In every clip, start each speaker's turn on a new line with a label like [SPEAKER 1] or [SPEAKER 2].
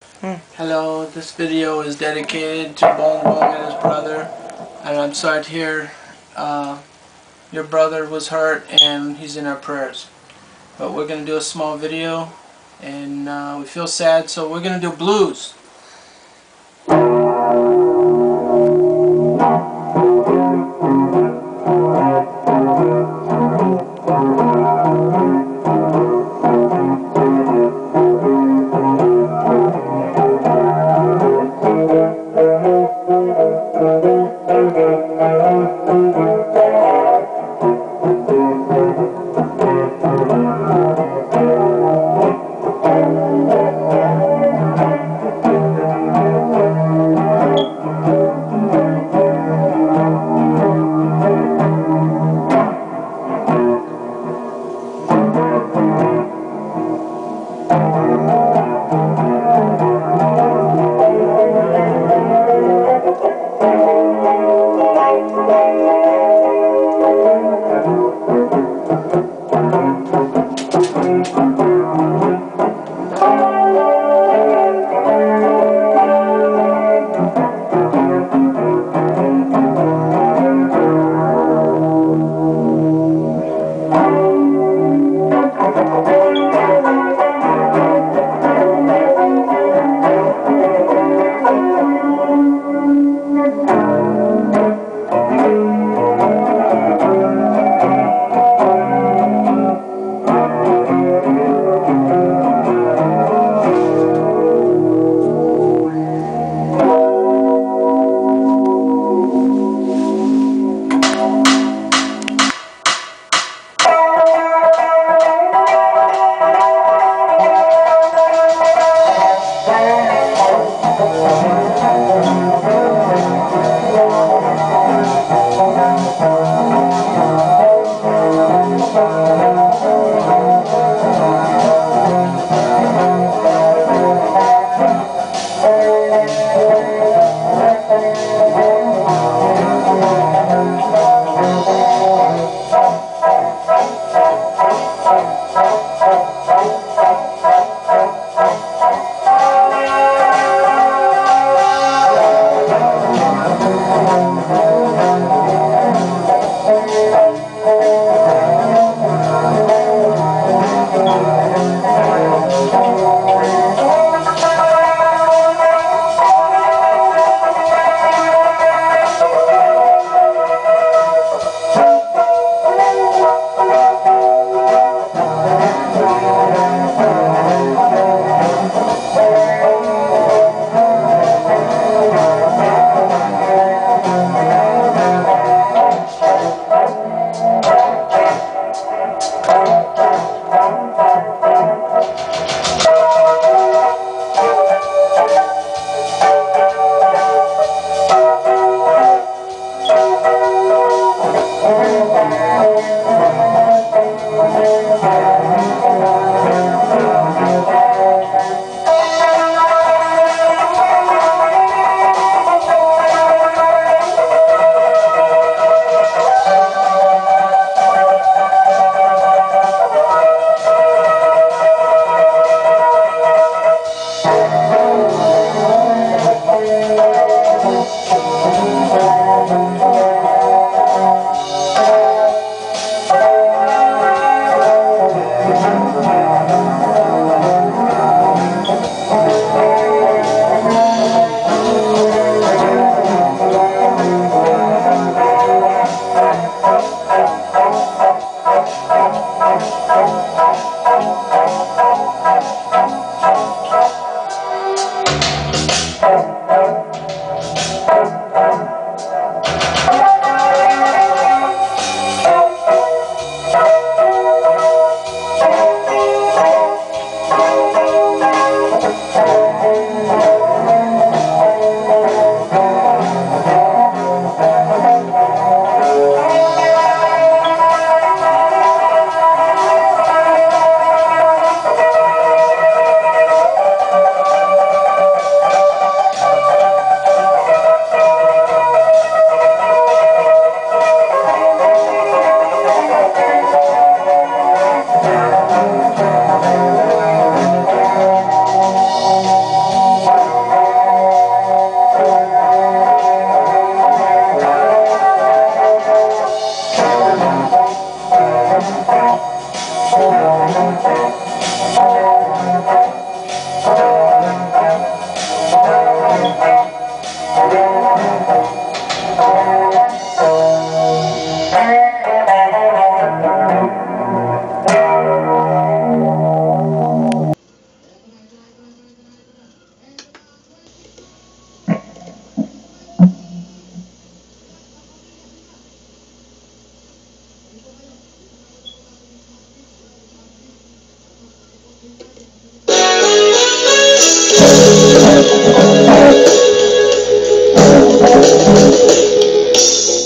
[SPEAKER 1] Hello, this video is dedicated to Bong Bong and his brother, and I'm sorry to hear your brother was hurt and he's in our prayers. But we're going to do a small video, and we feel sad, so we're going to do blues.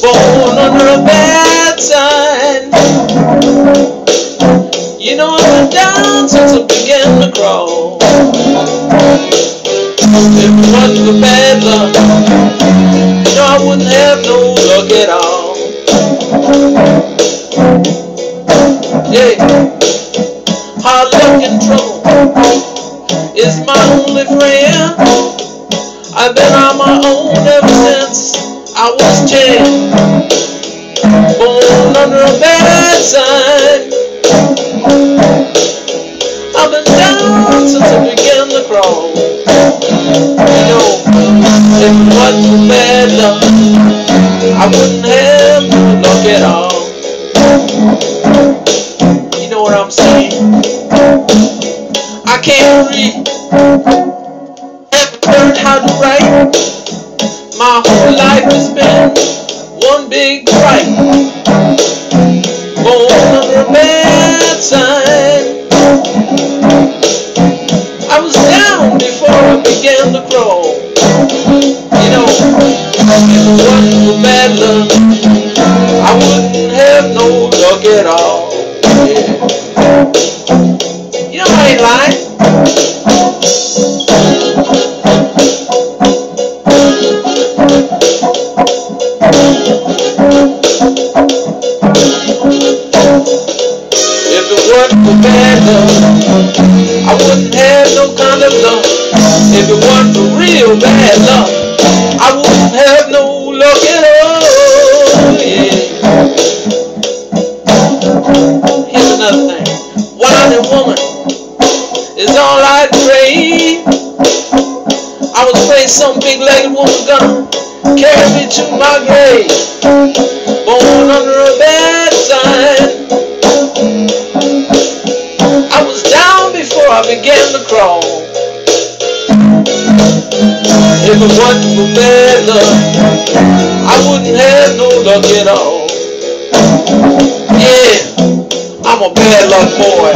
[SPEAKER 1] Born under a bad sign. You know I've been down since I began to crawl. If it wasn't for bad luck, you know I wouldn't have no luck at all. Yeah, hard luck and trouble is my only friend. I've been on my own ever since I was 10. Born under a bad sign. I've been down since I began to crawl. You know, if it wasn't for bad luck, I wouldn't have no luck at all. You know what I'm saying? I can't read, haven't learned how to write. My whole life has been one big fright. Born under a bad sign. I was down before I began to crawl. You know, if it wasn't for bad luck, I wouldn't have no luck at all. Yeah. You know I ain't lying. If it wasn't for bad luck, I wouldn't have no kind of luck. If it wasn't for real bad luck, I wouldn't have no luck at all. Yeah. Here's another thing. Whining woman is all I crave. I was afraid some big-legged woman gonna carry me to my grave. Born under a bad sign. I was down before I began to crawl. If it wasn't for bad luck, I wouldn't have no luck at all. Yeah, I'm a bad luck boy.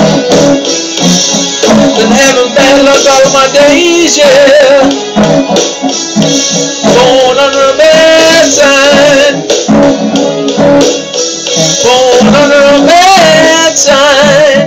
[SPEAKER 1] Been having bad luck all of my days, yeah. Born under a bad sign. Born under a bad sign.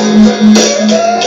[SPEAKER 2] Thank you.